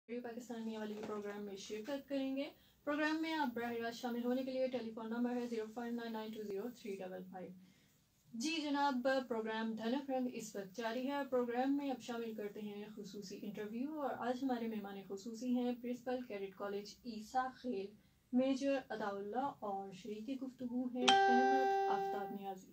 पाकिस्तान मियाँ वाली के प्रोग्राम में शिरकत करेंगे। प्रोग्राम में आप बराह रास्त शामिल होने के लिए टेलीफोन नंबर है 0599203555। जी जनाब, प्रोग्राम धनक रंग इस वक्त जारी है। प्रोग्राम में अब शामिल करते हैं खुसूसी इंटरव्यू और आज हमारे मेहमान खुसूसी हैं प्रिंसिपल कैडेट कॉलेज ईसा खेल मेजर अताउल्लाह और शरीक गुफ्तगू हैं अहमद आफ्ताब नियाजी।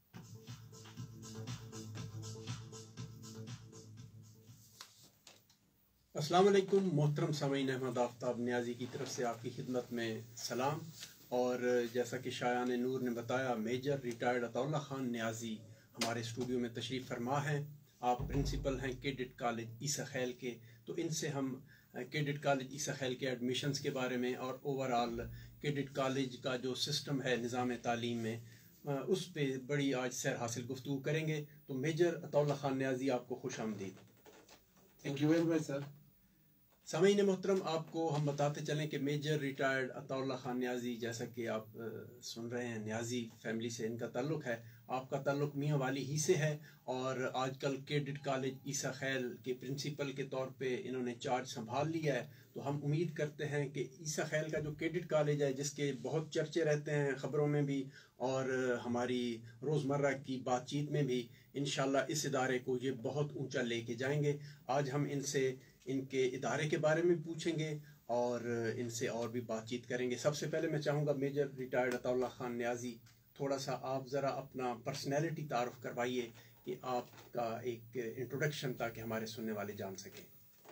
अस्सलाम वालेकुम मोहतरम सामीन, अहमद आफ्ताब नियाजी की तरफ से आपकी खिदमत में सलाम। और जैसा कि शायान नूर ने बताया, मेजर रिटायर्ड अताउल्लाह खान नियाजी हमारे स्टूडियो में तशरीफ़ फरमा हैं। आप प्रिंसिपल हैं कैडेट कॉलेज ईसा खैल के, तो इनसे हम कैडेट कॉलेज ईसा खैल के एडमिशन्स के बारे में और ओवरऑल कैडेट कॉलेज का जो सिस्टम है निज़ाम तालीम में उस पर बड़ी आज सैर हासिल गुफ्तगू करेंगे। तो मेजर अताउल्लाह खान नियाजी, आपको खुश आमदीद। Thank you very much sir. सामीन मोहतरम, आपको हम बताते चलें कि मेजर रिटायर्ड अताउल्लाह खान नियाजी, जैसा कि आप सुन रहे हैं, नियाजी फैमिली से इनका ताल्लुक़ है। आपका ताल्लुक़ मियाँ वाली ही से है और आजकल कैडेट कॉलेज ईसा खैल के प्रिंसिपल के तौर पे इन्होंने चार्ज संभाल लिया है। तो हम उम्मीद करते हैं कि ईसा खैल का जो कैडेट कॉलेज है, जिसके बहुत चर्चे रहते हैं ख़बरों में भी और हमारी रोज़मर्रा की बातचीत में भी, इंशाल्लाह इस इदारे को ये बहुत ऊंचा लेके जाएंगे। आज हम इनसे इनके इदारे के बारे में पूछेंगे और इनसे और भी बातचीत करेंगे। सबसे पहले मैं चाहूँगा मेजर रिटायर्ड अताउल्लाह खान नियाजी, थोड़ा सा आप ज़रा अपना पर्सनैलिटी तारुफ करवाइए कि आपका एक इंट्रोडक्शन, ताकि हमारे सुनने वाले जान सकें।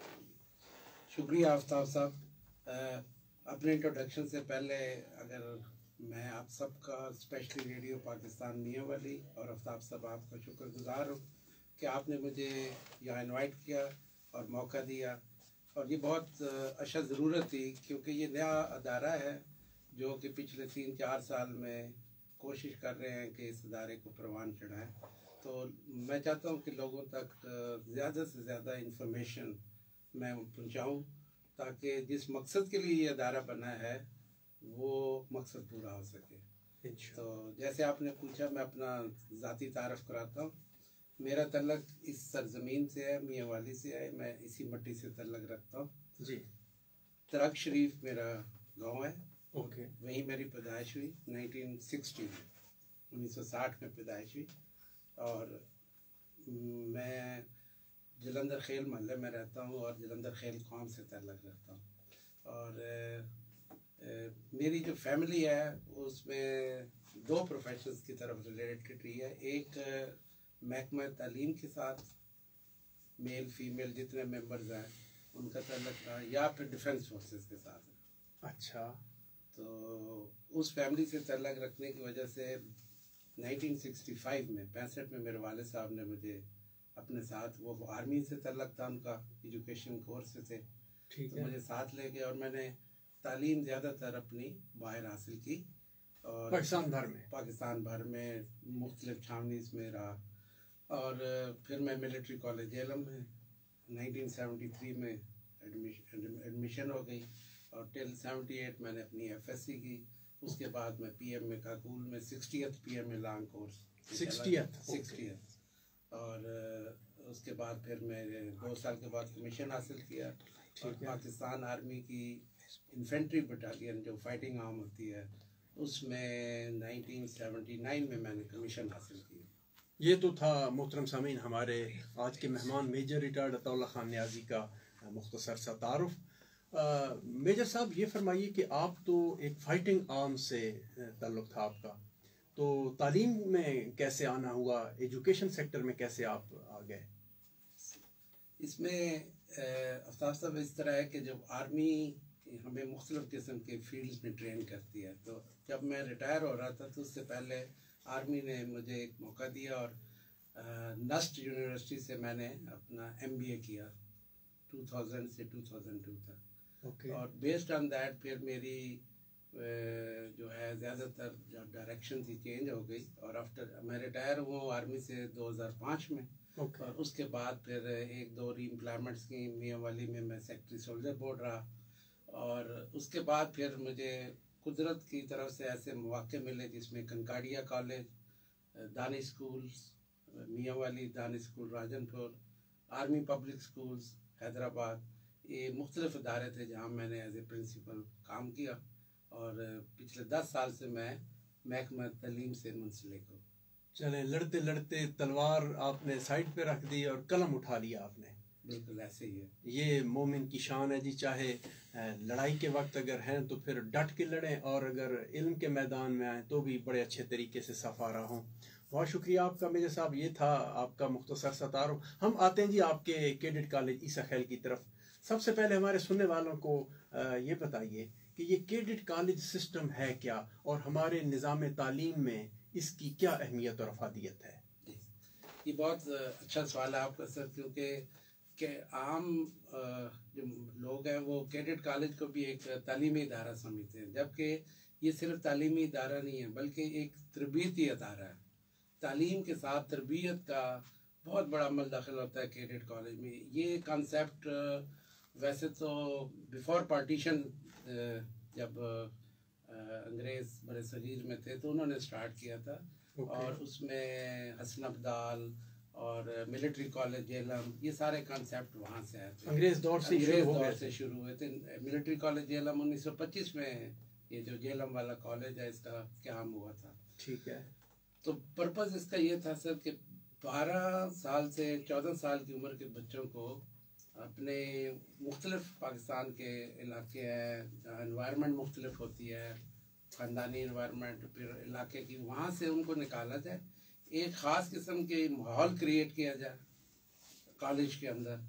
शुक्रिया आफ्ताब साहब। अपने इंट्रोडक्शन से पहले अगर मैं आप सबका, स्पेशली रेडियो पाकिस्तान मियाँ वाली और आफ्ताब साहब, आपका शुक्रगुजार हूँ कि आपने मुझे यहाँ इनवाइट किया और मौका दिया। और ये बहुत अच्छा ज़रूरत थी, क्योंकि ये नया अदारा है जो कि पिछले 3-4 साल में कोशिश कर रहे हैं कि इस अदारे को परवान चढ़ाएं। तो मैं चाहता हूँ कि लोगों तक ज़्यादा से ज़्यादा इंफॉर्मेशन मैं पहुँचाऊँ, ताकि जिस मकसद के लिए ये अदारा बना है वो मकसद पूरा हो सके। तो जैसे आपने पूछा, मैं अपना ज़ाती तारफ़ कराता हूँ। मेरा तल्लक इस सरजमीन से है, मियाँ वाली से है। मैं इसी मट्टी से तल्लक रखता हूँ जी। तरक शरीफ मेरा गांव है। ओके। वहीं मेरी पैदाइश हुई 1960 में, 1960 में पैदाइश हुई। और मैं जलंधर खेल महल्ले में रहता हूँ और जलंधर खेल कौम से तल्लक रखता हूँ। और मेरी जो फैमिली है उसमें 2 प्रोफेशंस की तरफ रिलेटेड रही है। एक महकमा तालीम के साथ, मेल फीमेल जितने मेंबर्स हैं उनका तल्लक रहा, या फिर डिफेंस फोर्सेस के साथ। अच्छा। तो उस फैमिली से तल्लक रखने की वजह से 1965 में 65 में मेरे वाले साहब ने मुझे अपने साथ, वो आर्मी से तल्लक था उनका, एजुकेशन कोर्स से थे, तो मुझे साथ ले गए और मैंने तालीम ज़्यादातर अपनी बाहर हासिल की और पाकिस्तान भर में मुख्तलिफ छावनीज़ में रहा। और फिर मैं मिलिट्री कॉलेज जेलम में 1973 में एडमिशन हो गई और टिल 78 मैंने अपनी FSC की। उसके बाद मैं PM में काकूल में 60th PM में लॉन्ग कोर्स 60th। और उसके बाद फिर मैंने 2 साल के बाद कमीशन हासिल किया और पाकिस्तान आर्मी की इन्फेंट्री बटालियन जो फाइटिंग आर्म होती है उसमें 1979 में मैंने कमीशन हासिल किया। ये तो था मोहतरम सामीन हमारे आज के मेहमान मेजर रिटायर्ड अताउल्लाह खान नियाजी का मुख्तसर सा तारुफ। मेजर साहब, ये फरमाइए कि आप तो एक फाइटिंग आर्म से ताल्लुक़ था आपका, तो तालीम में कैसे आना हुआ, एजुकेशन सेक्टर में कैसे आप आ गए? इसमें आफ्ताब साहब इस तरह है कि जब आर्मी हमें मुख्तलिफ किस्म के फील्ड्स में ट्रेन करती है, तो जब मैं रिटायर हो रहा था तो उससे पहले आर्मी ने मुझे एक मौका दिया और नस्ट यूनिवर्सिटी से मैंने अपना MBA किया 2000 से 2002 तक। और बेस्ड ऑन दैट फिर मेरी जो है ज़्यादातर डायरेक्शन ही चेंज हो गई और आफ्टर मैं रिटायर हुआ आर्मी से 2005 में। और उसके बाद फिर 1-2 रीएम्प्लॉयमेंट्स की मियाँ वाली में मैं सेक्रेटरी सोल्जर बोर्ड रहा। और उसके बाद फिर मुझे कुदरत की तरफ से ऐसे मौके मिले जिसमें कंकाड़िया college, Danish schools Mianwali, Danish school Rajanpur, army public schools Hyderabad, ये मुख्तलिफ इदारे थे जहाँ मैंने एज ए प्रिंसिपल काम किया, और पिछले 10 साल से मैं महकमा तालीम से मुंसलिक हूँ। चलें, लड़ते लड़ते तलवार आपने साइड पे रख दी और कलम उठा लिया आपने। बिल्कुल ऐसे ही है, ये मोमिन की शान है जी। चाहे लड़ाई के वक्त अगर हैं तो फिर डट के लड़ें, और अगर इल्म के मैदान में आए तो भी बड़े अच्छे तरीके से सफारा हों। बहुत शुक्रिया आपका मेजर साहब, ये था आपका मुख्तसर सा तारुफ। हम आते हैं जी आपके कैडेट कॉलेज ईसा खैल की तरफ। सबसे पहले हमारे सुनने वालों को ये बताइए कि ये कैडेट कॉलेज सिस्टम है क्या, और हमारे निज़ाम तालीम में इसकी क्या अहमियत और अफादियत है? ये बहुत अच्छा सवाल है आपका सर, क्योंकि आम जो लोग हैं वो कैडेट कॉलेज को भी एक तालीमी इदारा समझते हैं, जबकि ये सिर्फ तालीमी इदारा नहीं है बल्कि एक तरबियती इदारा है। तालीम के साथ तरबियत का बहुत बड़ा अमल दाखिल होता है कैडेट कॉलेज में। ये कॉन्सेप्ट वैसे तो बिफोर पार्टीशन जब अंग्रेज़ बड़े सगीर में थे तो उन्होंने स्टार्ट किया था। और उसमें हसन अब्दाल और मिलिट्री कॉलेज जेलम, ये सारे कॉन्सेप्ट वहाँ से आए थे, अंग्रेज़ दौर से शुरू हुए थे। मिलिट्री कॉलेज जेलम 1925 में ये जो जेलम वाला कॉलेज है इसका क़याम हुआ था। ठीक है। तो पर्पज़ इसका ये था सर कि 12 साल से 14 साल की उम्र के बच्चों को अपने मुख्तलिफ पाकिस्तान के इलाके हैं जहाँ इन्वायरमेंट मुख्तलिफ होती है, ख़ानदानी इन्वायरमेंट, फिर इलाके की, वहाँ से उनको निकाला जाए, एक ख़ास किस्म के माहौल क्रिएट किया जाए कॉलेज के अंदर,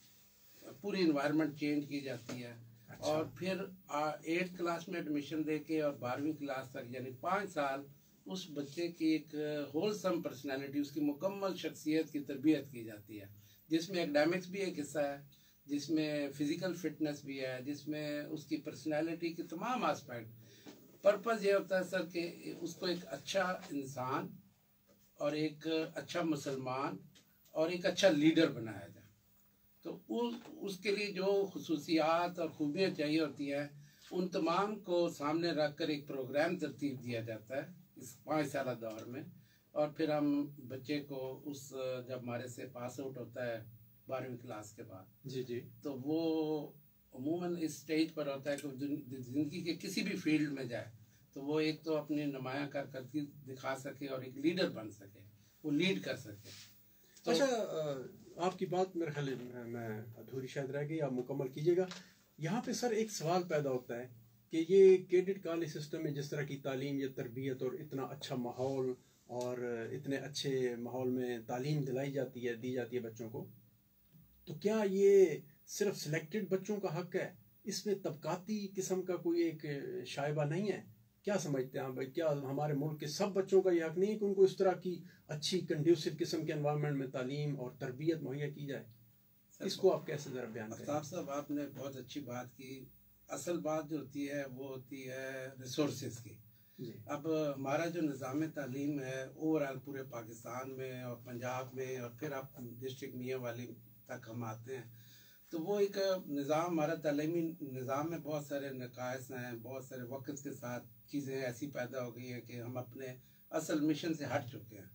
पूरी इन्वायरमेंट चेंज की जाती है। अच्छा। और फिर 8th क्लास में एडमिशन देके और 12वीं क्लास तक यानी 5 साल उस बच्चे की एक होलसम पर्सनैलिटी, उसकी मुकम्मल शख्सियत की तरबियत की जाती है, जिसमें एकेडमिक्स भी एक हिस्सा है, जिसमें फ़िज़िकल फिटनेस भी है, जिसमें उसकी पर्सनैलिटी के तमाम आस्पेक्ट। पर्पज़ ये होता है सर कि उसको एक अच्छा इंसान और एक अच्छा मुसलमान और एक अच्छा लीडर बनाया जाए। तो उसके लिए जो खुसूसियात और खूबियाँ चाहिए होती हैं उन तमाम को सामने रख कर एक प्रोग्राम तरतीब दिया जाता है इस 5 साल दौर में। और फिर हम बच्चे को उस जब हमारे से पास आउट होता है 12वीं क्लास के बाद, जी जी, तो वो अमूमन इस स्टेज पर होता है कि ज़िंदगी के किसी भी फील्ड में जाए तो वो एक तो अपनी नुमायाँ कारकर्दगी दिखा सके और एक लीडर बन सके, वो लीड कर सके। तो अच्छा, आपकी बात मेरे ख्याल में अधूरी शायद रह गई, आप मुकम्मल कीजिएगा। यहाँ पे सर एक सवाल पैदा होता है कि ये कैडेट कॉलेज सिस्टम में जिस तरह की तालीम या तरबियत और इतना अच्छा माहौल और इतने अच्छे माहौल में तालीम दिलाई जाती है, दी जाती है बच्चों को, तो क्या ये सिर्फ सिलेक्टेड बच्चों का हक है? इसमें तबकाती किस्म का कोई एक शायबा नहीं है? क्या समझते हैं आप भाई, क्या हमारे मुल्क के सब बच्चों का ये हक नहीं है कि उनको इस तरह की अच्छी कंड्यूसिव किस्म के एनवायरनमेंट में तालीम और तरबियत मुहैया की जाए? इसको आप कैसे ज़रा बयान करें? आफ्ताब साहब, आपने बहुत अच्छी बात की। असल बात जो होती है वो होती है रिसोर्सेज की। अब हमारा जो निज़ाम तालीम है ओवरऑल पूरे पाकिस्तान में और पंजाब में और फिर आप डिस्ट्रिक्ट मियाँ वाली तक हम आते हैं, तो वो एक निज़ाम, हमारा तालीमी निज़ाम में बहुत सारे नकाइस हैं, बहुत सारे वक्त के साथ चीज़ें ऐसी पैदा हो गई हैं कि हम अपने असल मिशन से हट चुके हैं।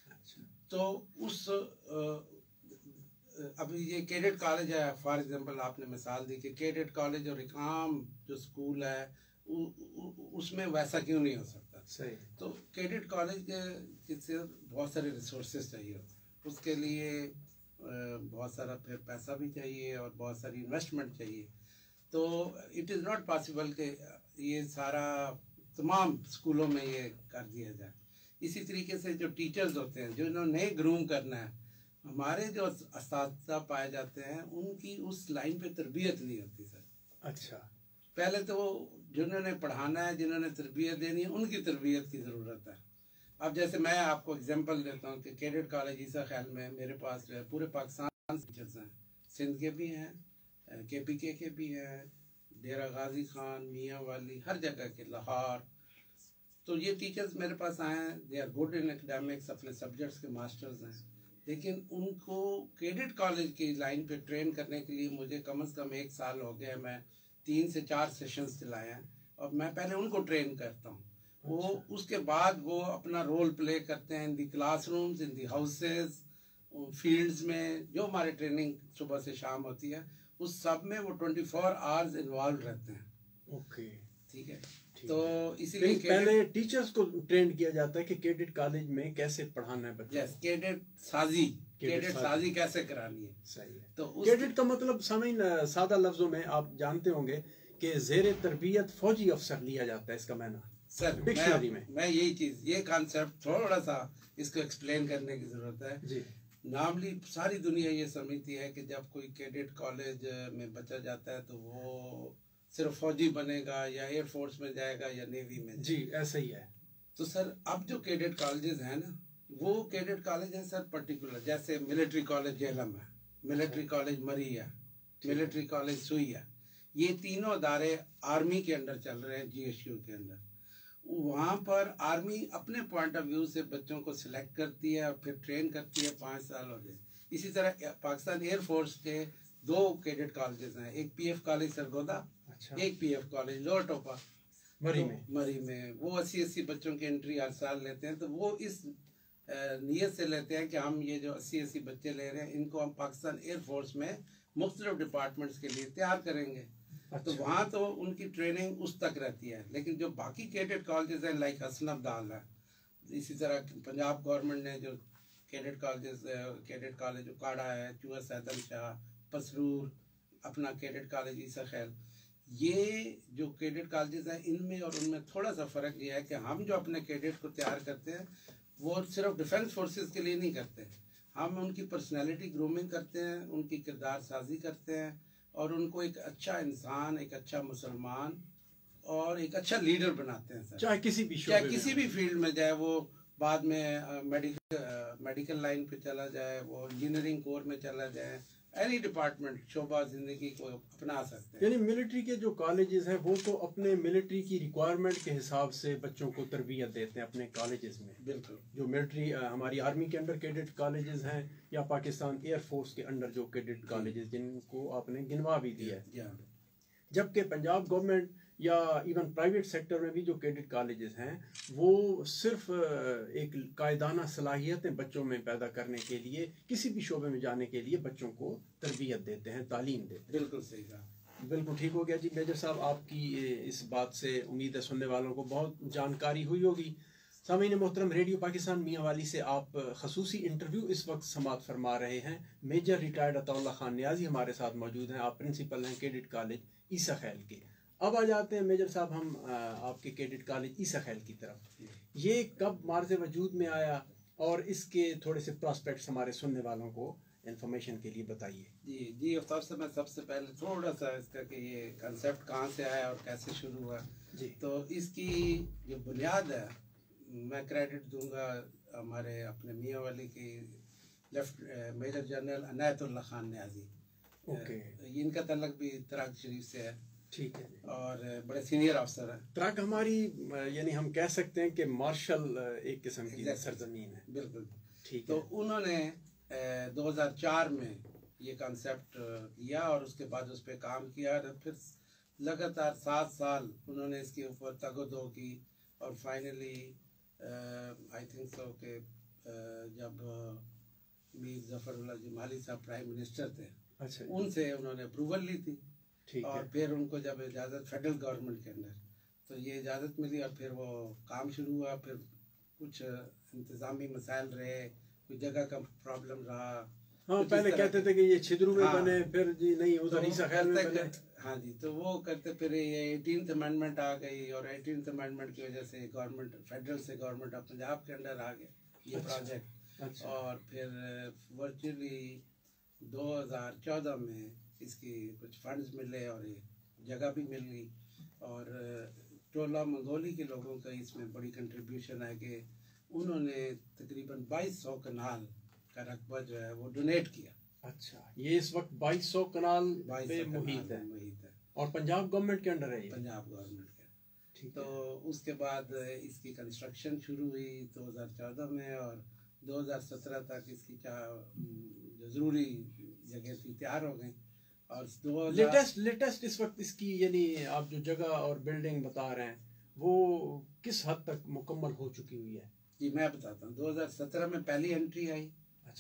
तो उस अब ये कैडेट कॉलेज है, फॉर एग्जांपल आपने मिसाल दी कि कैडेट कॉलेज और एक आम जो स्कूल है उसमें वैसा क्यों नहीं हो सकता? सही। तो कैडेट कॉलेज के से बहुत सारे रिसोर्सेज चाहिए होते हैं, उसके लिए बहुत सारा फिर पैसा भी चाहिए और बहुत सारी इन्वेस्टमेंट चाहिए। तो इट इज़ नॉट पॉसिबल कि ये सारा तमाम स्कूलों में ये कर दिया जाए। इसी तरीके से जो टीचर्स होते हैं जिन्होंने ग्रूम करना है, हमारे जो असातिज़ा पाए जाते हैं उनकी उस लाइन पे तरबियत नहीं होती सर। अच्छा, पहले तो जिन्होंने पढ़ाना है, जिन्होंने तरबियत देनी है, उनकी तरबियत की ज़रूरत है। अब जैसे मैं आपको एग्जांपल देता हूँ कि कैडेट कॉलेज ईसा खैल में मेरे पास जो है पूरे पाकिस्तान से टीचर्स हैं, सिंध के भी हैं, KPK के भी हैं, डेरा गाजी खान, मियाँ वाली, हर जगह के, लाहौर। तो ये टीचर्स मेरे पास आए हैं, they are good in academics, अपने सब्जेक्ट्स के मास्टर्स हैं, लेकिन उनको कैडेट कॉलेज की लाइन पे ट्रेन करने के लिए मुझे कम से कम 1 साल हो गया। मैं 3 से 4 सेशंस चलाए हैं और मैं पहले उनको ट्रेन करता हूँ। वो उसके बाद वो अपना रोल प्ले करते हैं in the classrooms, in the houses, fields में जो हमारे ट्रेनिंग सुबह से शाम होती है उस सब में वो 24 आवर्स इन्वॉल्व रहते हैं। ओके, ठीक है। ठीक तो है। इसीलिए पहले टीचर्स को ट्रेन किया जाता है कि कैडेट कॉलेज में कैसे पढ़ाना है बच्चों को। कैडेट साजी कैसे करानी है। सही है। तो कैडेट का मतलब सामीन सादा लफ्जों में आप जानते होंगे कि ज़ेरे तरबियत फौजी अफसर लिया जाता है, इसका माना सर डिक्शनरी में। मैं यही चीज, ये कॉन्सेप्ट थोड़ा सा इसको एक्सप्लेन करने की जरूरत है जी। नॉर्मली सारी दुनिया ये समझती है कि जब कोई कैडेट कॉलेज में बच्चा जाता है तो वो सिर्फ फौजी बनेगा या एयरफोर्स में जाएगा या नेवी में। जी, ऐसा ही है। तो सर अब जो कैडेट कॉलेजेस हैं ना, वो कैडेट कॉलेज है सर पर्टिकुलर, जैसे मिलिट्री कॉलेज जेलम है, मिलिट्री कॉलेज मरी है, मिलिट्री कॉलेज सुई है। ये तीनों अदारे आर्मी के अंडर चल रहे हैं, GSU के अंदर। वहाँ पर आर्मी अपने पॉइंट ऑफ व्यू से बच्चों को सिलेक्ट करती है और फिर ट्रेन करती है 5 साल हो गए। इसी तरह पाकिस्तान एयरफोर्स के 2 कैडेट कॉलेजेस हैं, एक PF कॉलेज सरगोदा, अच्छा। एक PF कॉलेज लोअर टोपा मरी तो में। मरी में वो 80 बच्चों की एंट्री हर साल लेते हैं। तो वो इस नीयत से लेते हैं कि हम ये जो 80 बच्चे ले रहे हैं इनको हम पाकिस्तान एयरफोर्स में मुख्तलिफ डिपार्टमेंट्स के लिए तैयार करेंगे। अच्छा। तो वहाँ तो उनकी ट्रेनिंग उस तक रहती है। लेकिन जो बाकी कैडेट कॉलेजेस हैं लाइक हसन अब्दाल है, इसी तरह पंजाब गवर्नमेंट ने जो कैडेट कॉलेज उकाड़ा है, चूहा सैदल शाह, पसरूर, अपना कैडेट कॉलेज ईसा खैल, ये जो कैडेट कॉलेजेस हैं इनमें और उनमें थोड़ा सा फ़र्क ये है कि हम जो अपने कैडेट को तैयार करते हैं वो सिर्फ डिफेंस फोर्सेस के लिए नहीं करते, हम उनकी पर्सनैलिटी ग्रूमिंग करते हैं, उनकी किरदार साजी करते हैं और उनको एक अच्छा इंसान, एक अच्छा मुसलमान और एक अच्छा लीडर बनाते हैं सर। चाहे किसी भी फील्ड में जाए, वो बाद में मेडिकल लाइन पे चला जाए, वो इंजीनियरिंग कोर में चला जाए, एनी डिपार्टमेंट शोबा जिंदगी को अपना सकते हैं। यानी मिलिट्री के जो कॉलेजेस हैं वो तो अपने मिलिट्री की रिक्वायरमेंट के हिसाब से बच्चों को तरबियत देते हैं अपने कॉलेजेस में। बिल्कुल। जो मिलिट्री हमारी आर्मी के अंडर कैडेट कॉलेजेस हैं या पाकिस्तान एयरफोर्स के अंडर जो कैडेट कॉलेजेस जिनको आपने गिनवा भी दिया है, जबकि पंजाब गवर्नमेंट या इवन प्राइवेट सेक्टर में भी जो कैडेट कॉलेजेस हैं वो सिर्फ एक कायदाना सलाहियतें बच्चों में पैदा करने के लिए, किसी भी शोबे में जाने के लिए बच्चों को तरबियत देते हैं, तालीम देते हैं। बिल्कुल सही कहा। बिल्कुल ठीक हो गया जी। मेजर साहब, आपकी इस बात से उम्मीद है सुनने वालों को बहुत जानकारी हुई होगी। सामीन मोहतरम, रेडियो पाकिस्तान मियाँ वाली से आप खसूसी इंटरव्यू इस वक्त समाअत फरमा रहे हैं। मेजर रिटायर्ड अताउल्लाह खान नियाजी हमारे साथ मौजूद हैं। आप प्रिंसिपल हैं कैडेट कॉलेज ईसा खैल के। अब आ जाते हैं मेजर साहब हम आपके कैडेट कॉलेज ईसा खैल की तरफ। ये कब मार्ज़ वजूद में आया और इसके थोड़े से प्रॉस्पेक्ट्स हमारे सुनने वालों को इन्फॉर्मेशन के लिए बताइए। जी आफ्ताब साहब, मैं सबसे पहले थोड़ा सा इसका कि ये कंसेप्ट कहाँ से आया और कैसे शुरू हुआ जी। तो इसकी जो बुनियाद है मैं क्रेडिट दूंगा हमारे अपने मियाँ वाली की major general Inayatullah Khan Niazi. Okay. इनका तल्लक भी तराक शरीफ से है। ठीक है। और बड़े सीनियर अफसर हैं। तराक हमारी यानी हम कह सकते हैं कि मार्शल एक किस्म की सरजमीन है। बिल्कुल ठीक तो है। उन्होंने 2004 में ये कॉन्सेप्ट लिया और उसके बाद उस पर काम किया और फिर लगातार 7 साल उन्होंने इसके ऊपर तगोदो की और फाइनली आई थिंक सो कि जब मीर जफरुल्लाह जमाली साहब प्राइम मिनिस्टर थे, अच्छा, उनसे उन्होंने अप्रूवल ली थी। ठीक और है। फिर उनको जब इजाज़त फेडरल गवर्नमेंट के अंदर तो ये इजाज़त मिली और फिर वो काम शुरू हुआ। फिर कुछ इंतज़ामी मसाइल रहे, कुछ जगह का प्रॉब्लम रहा। हाँ, पहले कहते थे कि ये छिद्रू में बने, फिर जी नहीं उधर ईसा खैल में बने। हाँ जी, तो वो करते फिर ये 18th अमेंडमेंट आ गई और 18th अमेंडमेंट की वजह से गवर्नमेंट फेडरल से गवर्नमेंट ऑफ पंजाब के अंडर आ गया ये प्रोजेक्ट। अच्छा। और फिर वर्चुअली 2014 में इसकी कुछ फंड्स मिले और ये जगह भी मिल गई और टोला मंगोली के लोगों का इसमें बड़ी कंट्रीब्यूशन है कि उन्होंने तकरीबन 2200 कनाल का रकबा जो है वो डोनेट किया। अच्छा, ये इस वक्त 2200 कनाल पे मुहित है और पंजाब गवर्नमेंट के अंडर है ये। पंजाब गवर्नमेंट के। ठीक तो उसके बाद इसकी कंस्ट्रक्शन शुरू हुई 2014 में और 2017 तक इसकी जो ज़रूरी जगह थी तैयार हो गई। और लेटेस्ट इस वक्त इसकी यानी आप जो जगह और बिल्डिंग बता रहे हैं वो किस हद तक मुकम्मल हो चुकी हुई है? जी मैं बताता हूँ। 2017 में पहली एंट्री आई। अच्छा जी।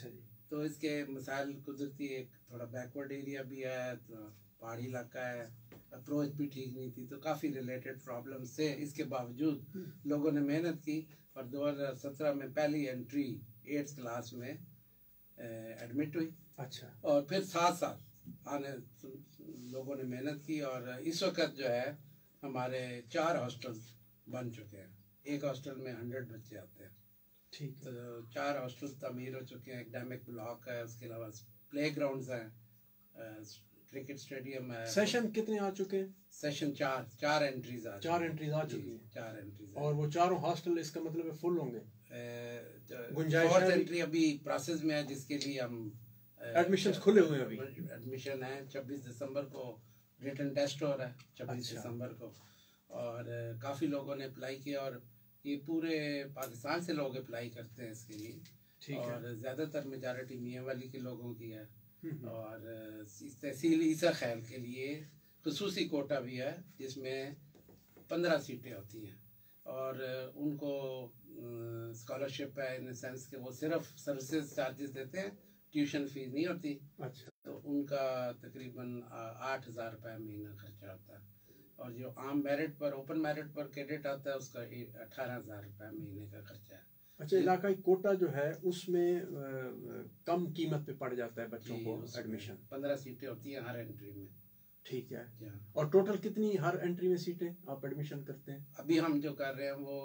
तो इसके मसाइल कुदरती एक थोड़ा बैकवर्ड एरिया भी है, तो पहाड़ी इलाका है, अप्रोच भी ठीक नहीं थी, तो काफ़ी रिलेटेड प्रॉब्लम से इसके बावजूद लोगों ने मेहनत की और 2017 में पहली एंट्री 8th क्लास में एडमिट हुई। अच्छा। और फिर साथ साथ आने लोगों ने मेहनत की और इस वक्त जो है हमारे 4 हॉस्टल बन चुके हैं। एक हॉस्टल में 100 बच्चे आते हैं। ठीक है। तो 4 हॉस्टल तमीर हो चुके हैं, एकेडमिक ब्लॉक है, उसके अलावा प्ले ग्राउंड्स हैं, क्रिकेट स्टेडियम है। सेशन कितने आ चुके हैं? सेशन 4 एंट्रीज आ 4 एंट्रीज आ चुकी हैं। 4 एंट्रीज। और वो चारों हॉस्टल इसका मतलब है फुल होंगे? गुंजाइश 4th एंट्री अभी प्रोसेस में है, जिसके लिए हम एडमिशंस खुले हुए हैं अभी। एडमिशन है 26 दिसंबर को, रिटन टेस्ट हो रहा है 26 दिसंबर को। और काफ़ी लोगों ने अप्लाई किया और ये पूरे पाकिस्तान से लोग अप्लाई करते हैं इसके लिए। और ज़्यादातर मेजॉरिटी मियाँ वाली के लोगों की है। और तहसील ईसा खैल के लिए खुसूसी कोटा भी है, जिसमें 15 सीटें होती हैं और उनको स्कॉलरशिप है, इन सेंस के वो सिर्फ सर्विसेज चार्जेस देते हैं, ट्यूशन फीस नहीं होती। अच्छा। तो उनका तकरीबन 8,000 रुपये महीना खर्चा होता है। और जो आम मेरिट पर, ओपन मेरिट पर कैडेट आता है, उसका 18,000 रुपये महीने का खर्चा है। अच्छा, इलाकाई कोटा जो है उसमें कम कीमत पे पड़ जाता है बच्चों को एडमिशन। 15 सीटें होती हैं हर एंट्री में। ठीक है। और टोटल कितनी हर एंट्री में सीटें आप एडमिशन करते हैं? अभी हम जो कर रहे हैं वो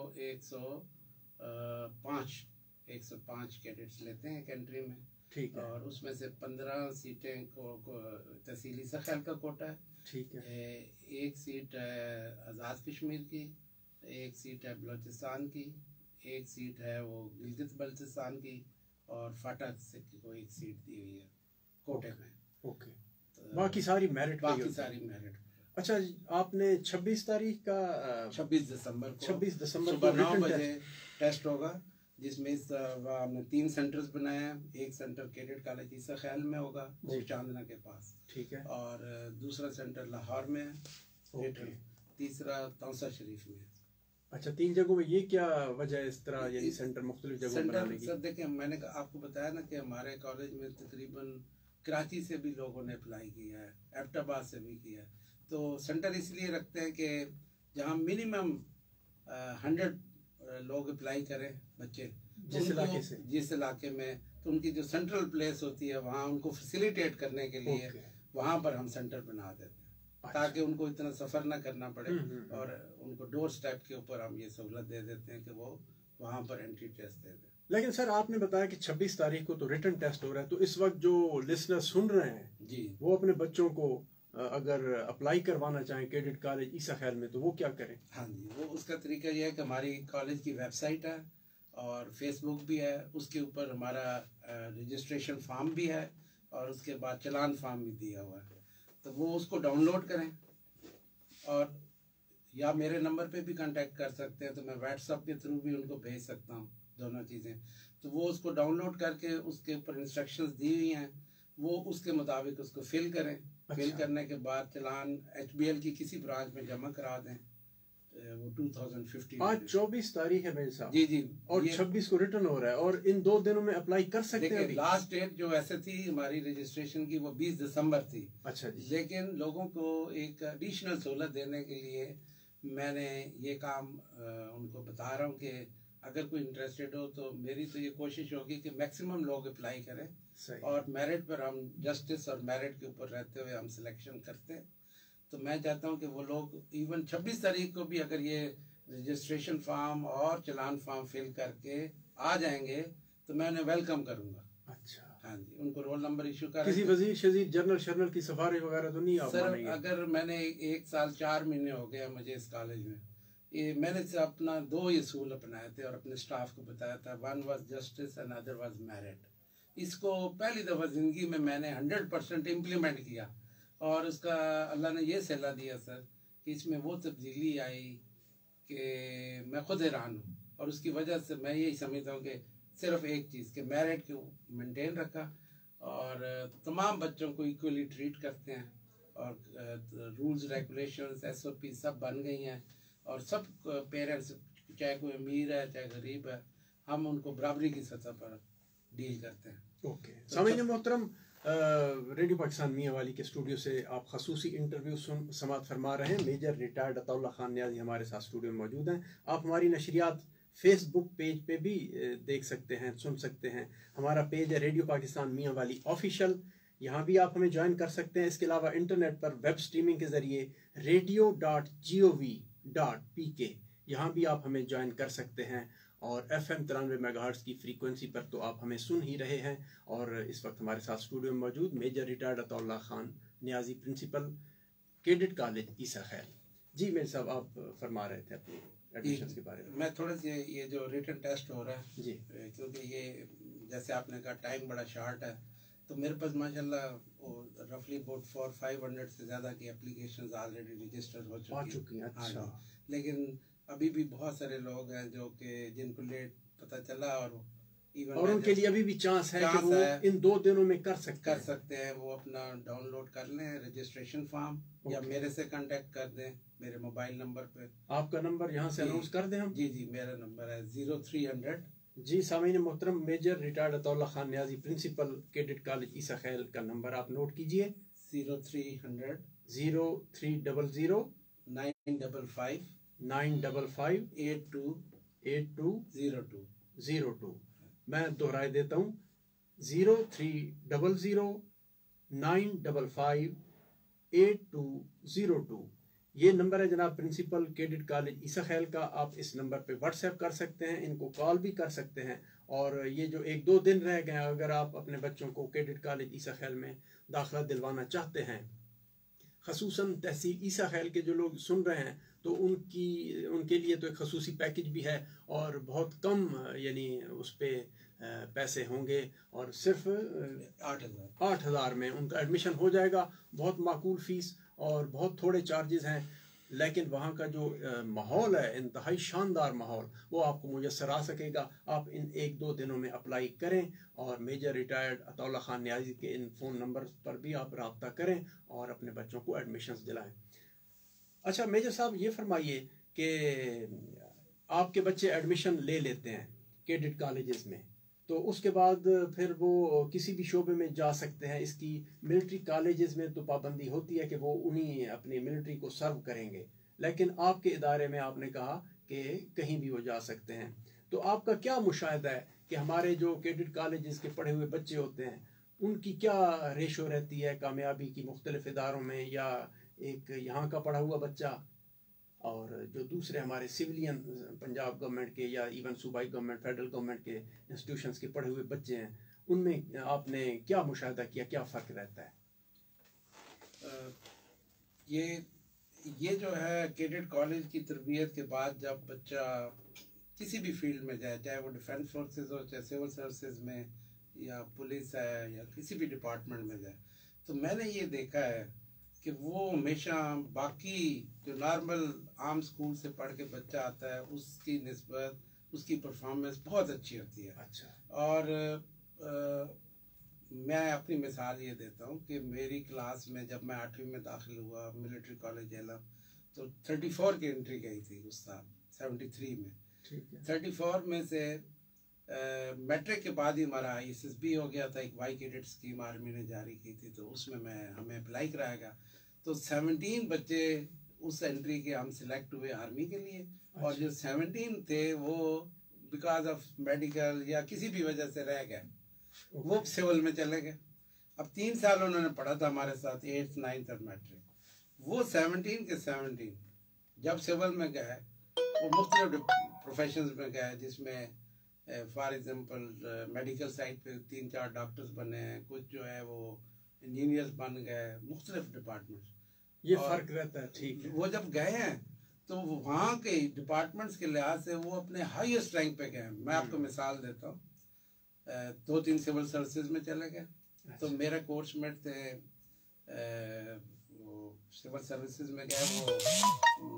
105 कैडेट्स लेते हैं एक एंट्री में। ठीक है। और उसमें से 15 सीटें को तहसीली सखैल का कोटा है। ठीक है। एक सीट है आज़ाद कश्मीर की, एक सीट है बलोचिस्तान की, एक सीट है वो गिलगित बल्तिस्तान की, और फाटक से को एक सीट दी हुई है कोटे में। ओके। तो बाकी सारी मेरिट बाकी सारी मेरिट। अच्छा, आपने 26 तारीख का 26 दिसंबर को 26 दिसंबर सुबह 9 बजे टेस्ट होगा, जिसमें हमने 3 सेंटर्स बनाए हैं। एक सेंटर कैडेट कॉलेज ईसा खैल में होगा, वो चांदना के पास। ठीक है। और दूसरा सेंटर लाहौर में है, तीसरा तौसा शरीफ में है। अच्छा, 3 जगहों में। ये क्या वजह है इस तरह यानी सेंटर मुख्तलिफ जगहों बनाने की? सर देखिए, मैंने आपको बताया ना कि हमारे कॉलेज में तकरीबन कराची से भी लोगों ने अप्लाई किया है, एबटाबाद से भी किया है। तो सेंटर इसलिए रखते हैं कि जहाँ मिनिमम 100 लोग अप्लाई करें बच्चे, जिस इलाके से, जिस इलाके में, तो उनकी जो सेंट्रल प्लेस होती है वहाँ उनको फैसिलिटेट करने के लिए वहाँ पर हम सेंटर बना देते हैं, ताकि उनको इतना सफ़र ना करना पड़े। और उनको डोर स्टेप के ऊपर हम ये सहूलत दे देते हैं कि वो वहाँ पर एंट्री टेस्ट दे दें। लेकिन सर, आपने बताया कि 26 तारीख को तो रिटन टेस्ट हो रहा है, तो इस वक्त जो लिसनर सुन रहे हैं जी, वो अपने बच्चों को अगर अप्लाई करवाना चाहें कैडेट कॉलेज ईसा खैल में, तो वो क्या करें? हाँ जी, वो उसका तरीका ये है कि हमारी कॉलेज की वेबसाइट है और फेसबुक भी है, उसके ऊपर हमारा रजिस्ट्रेशन फॉर्म भी है और उसके बाद चलान फॉर्म भी दिया हुआ है। तो वो उसको डाउनलोड करें और या मेरे नंबर पे भी कांटेक्ट कर सकते हैं, तो मैं व्हाट्सएप के थ्रू भी उनको भेज सकता हूँ, दोनों चीज़ें। तो वो उसको डाउनलोड करके उसके ऊपर इंस्ट्रक्शंस दी हुई हैं, वो उसके मुताबिक उसको फिल करें। फिल करने के बाद चलान HBL की किसी ब्रांच में जमा करा दें। वो 2015 आज 24 तारीख है मेरे साहब। जी जी, और 26 को रिटर्न हो रहा है और इन 2 दिनों में अप्लाई कर सकते हैं। लास्ट डेट जो ऐसे थी हमारी रजिस्ट्रेशन की, वो 20 दिसंबर थी। अच्छा जी। लेकिन लोगों को एक एडिशनल सहूलत देने के लिए मैंने ये काम उनको बता रहा हूँ कि अगर कोई इंटरेस्टेड हो तो मेरी तो ये कोशिश होगी कि मैक्सिमम लोग अप्लाई करें और मेरिट पर हम जस्टिस और मेरिट के ऊपर रहते हुए हम सिलेक्शन करते हैं। तो मैं चाहता हूँ कि वो लोग इवन 26 तारीख को भी अगर ये रजिस्ट्रेशन फॉर्म और चलान फॉर्म फिल करके आ जाएंगे तो मैं उन्हें वेलकम करूँगा। अच्छा। हाँ जी, उनको रोल नंबर इशू कर, किसी वजीर शजीर जनरल शर्नल की सिफारिश वगैरह तो नहीं आप सर? अगर मैंने 1 साल 4 महीने हो गया मुझे इस कॉलेज में, ये मैंने से अपना 2 असूल अपनाए थे और अपने स्टाफ को बताया था। One was justice and other was merit. इसको पहली दफ़ा ज़िंदगी में मैंने 100% इम्प्लीमेंट किया और उसका अल्लाह ने ये सलाह दिया सर कि इसमें वो तब्दीली आई कि मैं खुद हैरान हूँ। और उसकी वजह से मैं यही समझता हूँ कि सिर्फ एक चीज़ कि मेरिट को मेंटेन रखा और तमाम बच्चों को इक्वली ट्रीट करते हैं और रूल्स रेगुलेशंस SOP सब बन गई हैं और सब पेरेंट्स, चाहे कोई अमीर है चाहे गरीब है, हम उनको बराबरी की सतह पर डील करते हैं। ओके सामीन मोहतरम, रेडियो पाकिस्तान मियाँ वाली के स्टूडियो से आप खसूसी इंटरव्यू समात फरमा रहे हैं। मेजर रिटायर्ड अताउल्ला खान नियाज़ी हमारे साथ स्टूडियो में मौजूद हैं। आप हमारी नशरियात फेसबुक पेज पे भी देख सकते हैं, सुन सकते हैं। हमारा पेज है रेडियो पाकिस्तान मियाँ वाली ऑफिशियल, यहाँ भी आप हमें ज्वाइन कर सकते हैं। इसके अलावा इंटरनेट पर वेब स्ट्रीमिंग के ज़रिए radio.gov.pk यहाँ भी आप हमें ज्वाइन कर सकते हैं। और FM 93 मेगाहर्ट्ज़ की फ्रीक्वेंसी पर तो आप हमें सुन ही रहे हैं। और इस वक्त हमारे साथ स्टूडियो में मौजूद major retired Ataullah Khan Niazi, principal, cadet college Isa Khel. जी मेरे साहब, आप फरमा रहे थे अपनी एडमिशन के बारे में। मैं थोड़ा सा ये जो रिटन टेस्ट हो रहा है जी, क्योंकि ये जैसे आपने कहा टाइम बड़ा शॉर्ट है, तो मेरे पास माशाल्लाह रफली अबाउट 400-500 से ज़्यादा की एप्लीकेशंस ऑलरेडी रजिस्टर हो चुकी हैं। अच्छा। लेकिन अभी भी बहुत सारे लोग हैं जो कि जिनको लेट पता चला, और उनके लिए अभी भी चांस है कि वो इन 2 दिनों में कर सकते हैं। वो अपना डाउनलोड कर लें रजिस्ट्रेशन फॉर्म, या मेरे से कांटेक्ट कर दें मेरे मोबाइल नंबर पे। आपका नंबर यहाँ से अनाउंस कर दें हम? जी, मेरा नंबर है 0300। जी सामीन मोहतरम, major retired Ataullah Khan Niazi, principal, cadet college Isa Khel का नंबर आप नोट कीजिए। 0300 0300 955 955 8202। मैं दोहराए देता हूँ, 0300 955 8202 ये नंबर है जनाब principal cadet college Isa Khel का। आप इस नंबर पे व्हाट्सएप कर सकते हैं, इनको कॉल भी कर सकते हैं। और ये जो 1-2 दिन रह गए हैं, अगर आप अपने बच्चों को कैडेट कॉलेज ईसा खैल में दाखिला दिलवाना चाहते हैं, खसूसन तहसील ईसा खैल के जो लोग सुन रहे हैं, तो उनके लिए तो एक खसूसी पैकेज भी है और बहुत कम यानी उस पे पैसे होंगे और सिर्फ 8,000 में उनका एडमिशन हो जाएगा। बहुत माकूल फीस और बहुत थोड़े चार्जेस हैं, लेकिन वहाँ का जो माहौल है, इंतहाई शानदार माहौल, वो आपको मुयस्सर आ सकेगा। आप इन 1-2 दिनों में अप्लाई करें और मेजर रिटायर्ड अताउल्ला खान नियाज़ी के इन फ़ोन नंबर पर भी आप रब्ता करें और अपने बच्चों को एडमिशन्स दिलाएं। अच्छा मेजर साहब, ये फरमाइए कि आपके बच्चे एडमिशन ले लेते हैं कैडेट कॉलेजेस में, तो उसके बाद फिर वो किसी भी शोबे में जा सकते हैं। इसकी मिलिट्री कॉलेजेस में तो पाबंदी होती है कि वो उन्हीं अपनी मिलिट्री को सर्व करेंगे, लेकिन आपके इदारे में आपने कहा कि कहीं भी वो जा सकते हैं। तो आपका क्या मुशाहिदा है कि हमारे जो कैडेट कॉलेजेस के पढ़े हुए बच्चे होते हैं, उनकी क्या रेशो रहती है कामयाबी की मुख्तलिफ इदारों में, या एक यहाँ का पढ़ा हुआ बच्चा और जो दूसरे हमारे सिविलियन पंजाब गवर्नमेंट के या इवन सूबाई गवर्नमेंट, फेडरल गवर्नमेंट के इंस्टीट्यूशंस के पढ़े हुए बच्चे हैं, उनमें आपने क्या मुशाहिदा किया, क्या फ़र्क रहता है? ये जो है कैडेट कॉलेज की तरबियत के बाद जब बच्चा किसी भी फील्ड में जाए, चाहे वो डिफेंस फोर्सेस हो, चाहे सिविल सर्विसेज में, या पुलिस है, या किसी भी डिपार्टमेंट में जाए, तो मैंने ये देखा है कि वो हमेशा बाकी जो नॉर्मल आम स्कूल से पढ़ के बच्चा आता है उसकी निस्बत उसकी परफॉर्मेंस बहुत अच्छी होती है। अच्छा। और मैं अपनी मिसाल ये देता हूँ कि मेरी क्लास में जब मैं 8वीं में दाखिल हुआ मिलिट्री कॉलेज जेलम, तो 34 की एंट्री गई थी उस साल 73 में। 34 में से मैट्रिक के बाद ही हमारा ISSB हो गया था, एक वाई कैडेट स्कीम आर्मी ने जारी की थी, तो उसमें हमें अप्लाई कराया गया। तो 17 बच्चे उस एंट्री के हम सिलेक्ट हुए आर्मी के लिए। अच्छा। और जो 17 थे वो बिकॉज ऑफ मेडिकल या किसी भी वजह से रह गए, वो सिविल में चले गए। अब 3 साल उन्होंने पढ़ा था हमारे साथ, 8th 9th और मैट्रिक। वो 17 के 17 जब सिविल में गए, वो मुख्तलिफ प्रोफेशंस में गए, जिसमें फॉर एग्जांपल मेडिकल साइड पे 3-4 डॉक्टर्स बने हैं, कुछ जो है वो इंजीनियर्स बन गए, मुख्तलिफ डिपार्टमेंट्स। ये फर्क रहता है। ठीक है। वो जब गए हैं तो वहाँ के डिपार्टमेंट्स के लिहाज से वो अपने हाईएस्ट रैंक पे गए। मैं आपको मिसाल देता हूँ, 2-3 सिविल सर्विसेज में चले गए। अच्छा। तो मेरे कोर्समेट थे वो सिविल सर्विसेज में गए, वो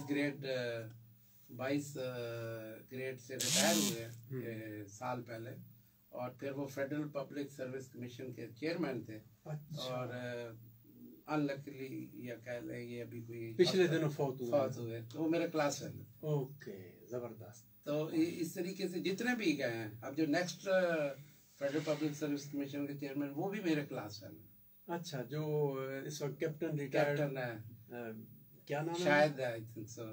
22 ग्रेड से रिटायर हुए साल पहले, और फिर वो फेडरल पब्लिक सर्विस कमीशन के चेयरमैन थे। अच्छा। और अनलकीली या कह लें ये अभी कोई पिछले दिनों फौत हुए, तो वो मेरा क्लास फेलो। ओके, ज़बरदस्त। तो इस तरीके से जितने भी गए हैं, अब जो next federal public service commission के चेयरमैन, वो भी मेरे क्लास फेलो। अच्छा, जो इस वक्त कैप्टन रिटायर्ड कैप्टन है, क्या नाम है? शायद आई थिंक सो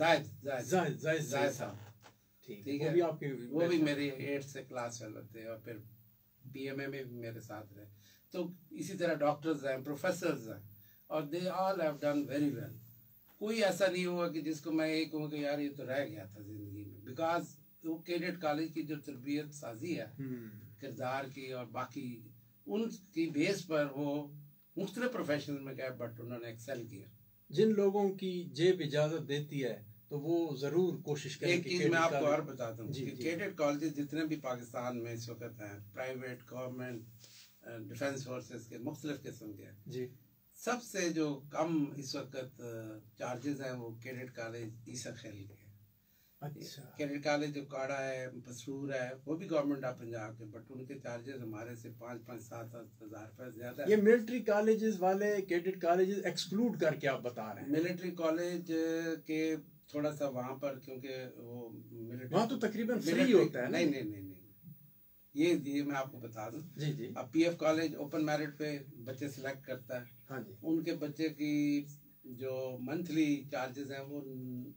जायद साहब। ठीक है, वो भी आपके, वो भी मेरी 8th से क्लास फेलो थे और फिर PMA में भी मेरे साथ रहे। तो इसी तरह डॉक्टर्स हैं, प्रोफेसर्स हैं, और they all have done very well. कोई ऐसा नहीं हुआ कि जिसको मैं ये कहूँ कि यार ये तो रह गया था जिंदगी में, बिकॉज वो कैडेट कॉलेज की जो तरबियत साजी है किरदार की और बाकी उनकी बेस पर वो मुख्तलिफ प्रोफेशन में गए, बट उन्होंने एक्सेल किया। जिन लोगों की जेब इजाजत देती है तो वो जरूर कोशिश करें। एक चीज मैं आपको और बता दूं कि कैडेट कॉलेज जितने भी पाकिस्तान में इस वक्त हैं, प्राइवेट, गवर्नमेंट, डिफेंस फोर्सेस के मुख्तलिफ किस्म के जी, सबसे जो कम इस वक्त चार्जेस हैं वो कैडेट कॉलेज ईसा खेल के। अच्छा, कैडेट कॉलेज जो काड़ा है, मसरूर है, वो भी गवर्नमेंट ऑफ पंजाब के, बट उनके चार्जेस हमारे से 5-7 हज़ार रुपये ज्यादा है। ये मिलिट्री कॉलेजेस वाले कैडेट कॉलेजेस एक्सक्लूड करके आप बता रहे हैं? मिलिट्री कॉलेज के थोड़ा सा वहाँ पर, क्योंकि वो मिलिट्री वहाँ तो तकरीबन फ्री होता है। नहीं, ये मैं आपको बता दूं। जी। अब PF कॉलेज ओपन मेरिट पे बच्चे सिलेक्ट करता है। हाँ जी। उनके बच्चे की जो मंथली चार्जेस हैं वो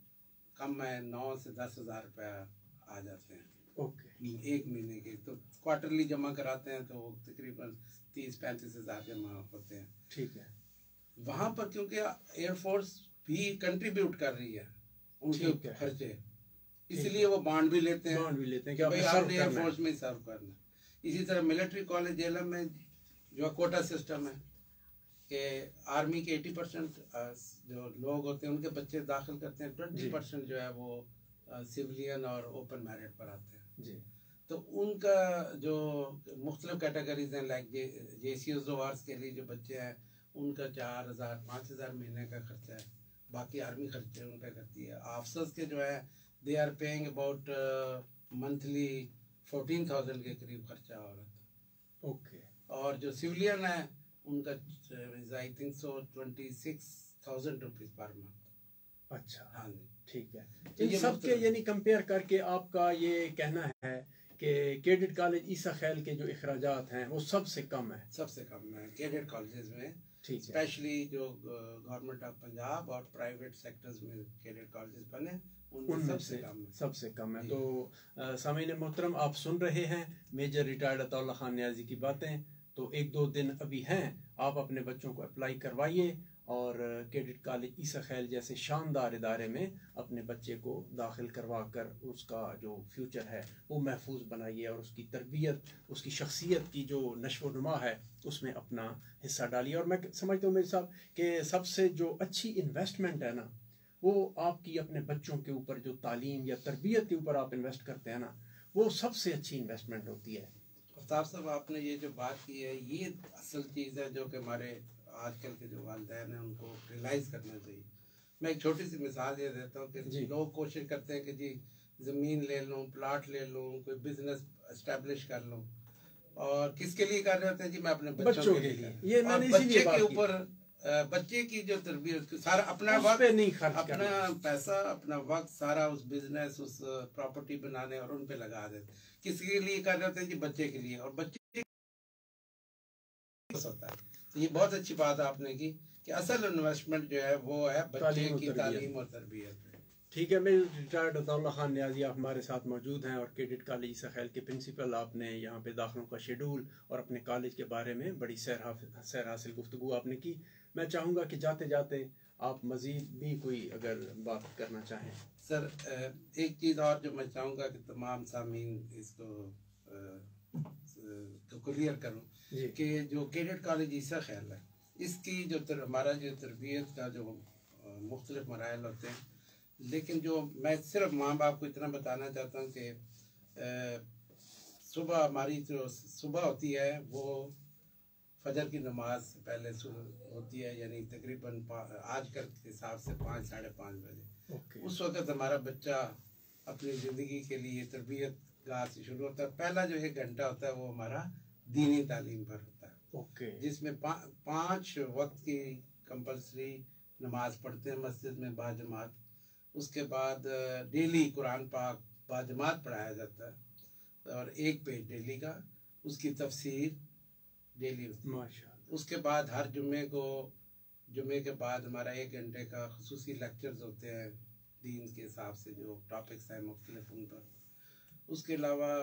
कम है, 9 से 10 हज़ार रुपया आ जाते हैं। ओके, एक महीने के। तो क्वार्टरली जमा कराते हैं तो तकरीबन 30-35 हज़ार जमा होते हैं। ठीक है। वहाँ पर क्योंकि एयरफोर्स भी कंट्रीब्यूट कर रही है उनके खर्चे, इसलिए वो बॉन्ड भी लेते हैं कि भाई आपने एयरफोर्स में सर्व करना। इसी तरह मिलिट्री कॉलेज जेलम में जो कोटा सिस्टम है कि आर्मी के 80% जो लोग होते हैं उनके बच्चे दाखिल करते हैं, 20% जो है वो सिविलियन और ओपन मेरिट पर आते हैं जी। तो उनका जो मुख्तलिफ कैटेगरीज हैं, लाइक JCOs वार्स के लिए जो बच्चे हैं उनका 4,000-5,000 महीने का खर्चा है। बाकी आर्मी खर्चे उनका करती है। ऑफिसर्स के जो है they are paying about monthly 14,000 के करीब खर्चा हो रहा था। ओके। और जो सिविलियन है उनका I think so 26,000 rupees per month. अच्छा, हाँ जी, ठीक है। इन सब के यानी कंपेयर करके आपका ये कहना है कि कैडेट कॉलेज ईसा खैल के जो अखराजात हैं वो सबसे कम है? सबसे कम है कैडेट कॉलेजेस में, ठीक है। स्पेशली जो गवर्नमेंट ऑफ पंजाब और प्राइवेट सेक्टर्स में कैडेट कॉलेजेस बने उनमें सबसे कम है। तो सामीन मोहतरम, आप सुन रहे हैं मेजर रिटायर्ड अताउल्लाह खान न्याजी की बातें। तो 1-2 दिन अभी हैं, आप अपने बच्चों को अप्लाई करवाइए और कैडेट कॉलेज ईसा खैल जैसे शानदार इदारे में अपने बच्चे को दाखिल करवा कर उसका जो फ्यूचर है वो महफूज बनाइए और उसकी तरबियत, उसकी शख्सियत की जो नशो नुमा है उसमें अपना हिस्सा डालिए। और मैं समझता हूँ मेरे साहब कि सबसे जो अच्छी इन्वेस्टमेंट है ना वो आपकी अपने बच्चों के ऊपर जो तालीम या तरबियत के ऊपर आप इन्वेस्ट करते हैं ना, वो सबसे अच्छी इन्वेस्टमेंट होती है। आफ्ताब साहब, आपने ये जो बात की है ये असल चीज़ है जो कि हमारे आजकल के जो वालिदैन हैं उनको रियलाइज़ करना चाहिए। मैं एक छोटी सी मिसाल ये देता हूँ कि लोग कोशिश करते हैं कि जी ज़मीन ले लूँ, प्लाट ले लूँ, कोई बिजनेस एस्टेब्लिश कर लूँ, और किसके लिए कर रहे होते हैं जी? मैं अपने बच्चों के लिए। ये और बच्चे के ऊपर बच्चे की जो तरबियत, सारा अपना वक्त नहीं खर्च, अपना पैसा, अपना वक्त सारा उस बिजनेस, उस प्रॉपर्टी बनाने और उन पे लगा देते। किसके लिए कर रहे होते हैं जी? बच्चे के लिए। और बच्चे होता है। तो ये बहुत अच्छी बात आपने की कि असल इन्वेस्टमेंट जो है वो है बच्चे की तालीम और तरबियत। ठीक है। मैं रिटायर्ड अताउल्लाह खान न्याजी आप हमारे साथ मौजूद हैं और कैडेट कॉलेज ईसा खैल के प्रिंसिपल। आपने यहाँ पे दाखिलों का शेड्यूल और अपने कॉलेज के बारे में बड़ी सैर हासिल गुफ्तगू आपने की। मैं चाहूँगा कि जाते जाते आप मज़ीद भी कोई अगर बात करना चाहें। सर, एक चीज़ और जो मैं चाहूँगा कि तमाम सामीन इसको क्लियर करूँ कि जो कैडेट कॉलेज ईसा खैल है इसकी जो हमारा जो तरबियत का जो मुख्तलिफ मराइल होते हैं, लेकिन जो मैं सिर्फ माँ बाप को इतना बताना चाहता हूँ कि सुबह हमारी जो सुबह होती है वो फजर की नमाज से पहले होती है, यानी तकरीबन आजकल के हिसाब से 5-5:30 बजे। उस वक्त हमारा बच्चा अपनी ज़िंदगी के लिए तरबियत गाह से शुरू होता है। पहला जो 1 घंटा होता है वो हमारा दीनी तालीम पर होता है, जिसमें 5 वक्त की कंपल्सरी नमाज पढ़ते हैं मस्जिद में बाजमात। उसके बाद डेली कुरान पाक बाजमात पढ़ाया जाता है और 1 पेज डेली का। उसकी तफसीर डेली होती है। माशाअल्लाह। उसके बाद हर जुम्मे के बाद हमारा 1 घंटे का खुसूसी लेक्चर्स होते हैं दीन के हिसाब से, जो टॉपिक्स हैं मुख्तलिफ उन पर। उसके अलावा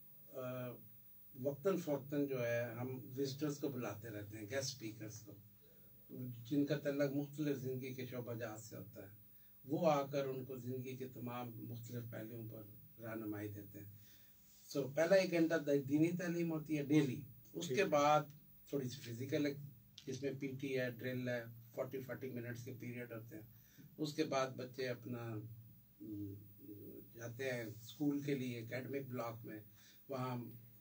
वक्तन फ़ौक्तन जो है हम विजिटर्स को बुलाते रहते हैं, गेस्ट स्पीकर्स को, जिनका तल्लुक़ मुख्तलिफ ज़िंदगी के शोबा-जात से होता है। वो आकर उनको ज़िंदगी के तमाम मुख्तलिफ पहलुओं पर रहनुमाई देते हैं। सो पहला 1 घंटा दीनी तालीम होती है डेली। उसके बाद थोड़ी सी फिज़िकल, जिसमें पीटी है, ड्रिल है, 40 मिनट्स के पीरियड होते हैं। उसके बाद बच्चे अपना जाते हैं स्कूल के लिए एकेडमिक ब्लॉक में। वहाँ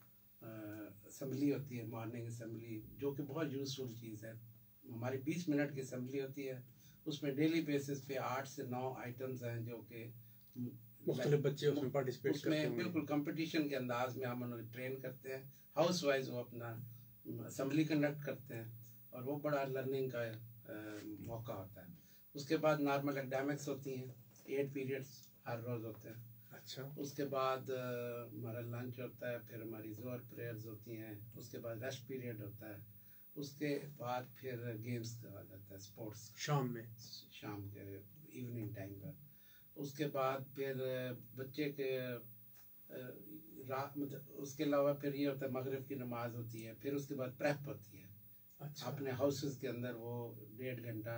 असम्बली होती है, मॉर्निंग असम्बली, जो कि बहुत यूज़फुल चीज़ है। हमारी 20 मिनट की असम्बली होती है। उसमें डेली बेसिस पे 8 से 9 आइटम्स हैं जो कि मुख्तलिफ बच्चे उसमें पार्टिसिपेट करते हैं। बिल्कुल कंपटीशन के अंदाज में हम उन्हें ट्रेन करते हैं। हाउस वाइज वो अपना असम्बली कंडक्ट करते हैं और वो बड़ा लर्निंग का मौका होता है। उसके बाद नॉर्मल एकेडमिक्स होती हैं, 8 पीरियड्स हर रोज़ होते हैं। अच्छा। उसके बाद हमारा लंच होता है, फिर हमारी ज़ोहर प्रेयर्स होती हैं। उसके बाद रेस्ट पीरियड होता है। उसके बाद फिर गेम्स करा जाता है, स्पोर्ट्स शाम के इवनिंग टाइम पर। उसके बाद फिर बच्चे के रात, मतलब उसके अलावा फिर ये होता है मगरिब की नमाज होती है। फिर उसके बाद प्रेप होती है। अच्छा। अपने हाउसेस के अंदर वो 1.5 घंटा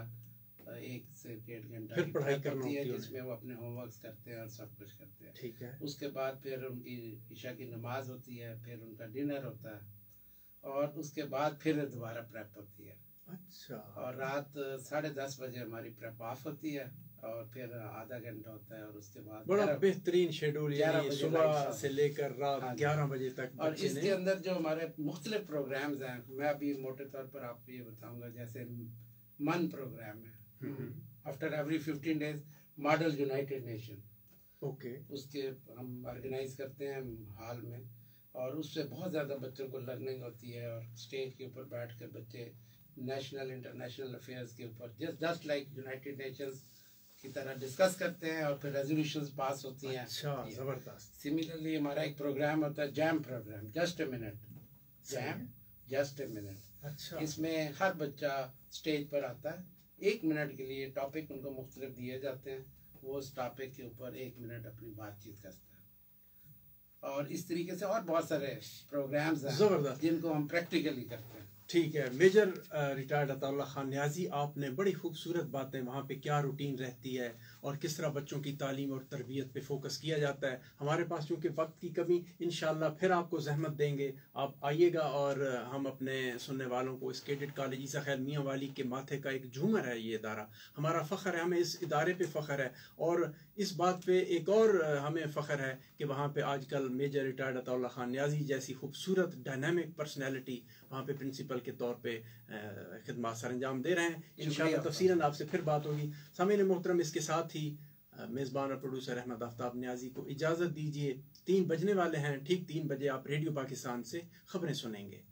1 से 1.5 घंटा फिर पढ़ाई करनी होती है, जिसमें वो अपने होमवर्क्स करते हैं और सब कुछ करते हैं। ठीक है। उसके बाद फिर उनकी इशा की नमाज होती है, फिर उनका डिनर होता है और उसके बाद फिर दोबारा प्रेप होती है। अच्छा। और रात 10:30 बजे हमारी प्रेप ऑफ होती है और फिर आधा घंटा होता है और उसके बाद बड़ा बेहतरीन शेड्यूल, यानी सुबह से लेकर रात 11 बजे तक। और इसके अंदर जो हमारे मुख्तलिफ प्रोग्राम्स हैं, मैं अभी मोटे तौर पर आपको ये बताऊंगा। जैसे मन प्रोग्राम है, after every 15 days model United Nation, okay, उसके हम ऑर्गेनाइज करते हैं हॉल में और उससे बहुत ज़्यादा बच्चों को लर्निंग होती है। और स्टेज के ऊपर बैठ कर बच्चे नेशनल इंटरनेशनल अफेयर्स के ऊपर जस्ट लाइक यूनाइटेड नेशंस की तरह डिस्कस करते हैं और फिर रेजोल्यूशंस पास होती हैं। अच्छा, ज़बरदस्त। सिमिलरली हमारा एक प्रोग्राम होता है JAM program, just a minute, JAM just a minute. अच्छा। इसमें हर बच्चा स्टेज पर आता है, 1 मिनट के लिए टॉपिक उनको मुख्तलिफ दिए जाते हैं। वो उस टॉपिक के ऊपर 1 मिनट अपनी बातचीत करता है। और इस तरीके से और बहुत सारे प्रोग्राम्स हैं जिनको हम प्रैक्टिकली करते हैं। ठीक है। मेजर रिटायर्ड अताउल्लाह खान न्याजी, आपने बड़ी खूबसूरत बातें, वहाँ पे क्या रूटीन रहती है और किस तरह बच्चों की तालीम और तरबियत पे फोकस किया जाता है। हमारे पास चूँकि वक्त की कमी, इंशाल्लाह फिर आपको जहमत देंगे, आप आइएगा और हम अपने सुनने वालों को इस कैडेट कॉलेज ईसा खैर मियाँ वाली के माथे का एक झूमर है ये इदारा, हमारा फ़ख्र है, हमें इस इदारे पे फ़ख्र है। और इस बात पे एक और हमें फ़ख्र है कि वहाँ पे आजकल मेजर रिटायर्ड अताउल्लाह खान न्याजी जैसी खूबसूरत डायनामिक पर्सनैलिटी वहाँ पे प्रिंसिपल के तौर पे खिदमत सर अंजाम दे रहे हैं। इंशाअल्लाह तफसीलन आपसे फिर बात होगी। सामीन मोहतरम, इसके साथ ही मेज़बान और प्रोड्यूसर अहमद आफ्ताब न्याजी को इजाज़त दीजिए। 3 बजने वाले हैं, ठीक 3 बजे आप रेडियो पाकिस्तान से खबरें सुनेंगे।